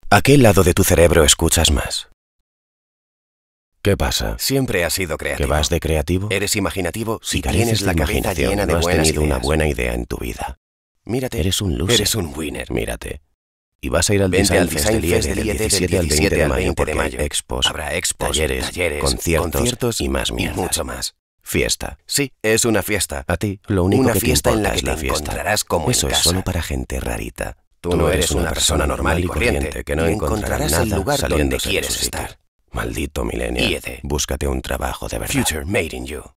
¿A qué lado de tu cerebro escuchas más? ¿Qué pasa? Siempre has sido creativo. ¿Que vas de creativo? Eres imaginativo Si y tienes la cabeza imaginación, llena de no has buenas tenido ideas. una buena idea en tu vida. Mírate, Eres un loser. eres un winner. Mírate. Y vas a ir al Vente al Design Fest del IED del 17 al 20 de mayo porque hay expos, Habrá expos, talleres, conciertos y más mierdas. Y mucho más. Fiesta. Sí, es una fiesta. A ti, lo único Una que te fiesta en importa la que es la te fiesta. encontrarás como Eso en es casa. solo para gente rarita. Tú no eres una persona normal y corriente que no y encontrará encontrarás nada el lugar donde saliéndose de quieres su sitio. estar. Maldito millennial. IED. Búscate un trabajo de verdad. Future made in you.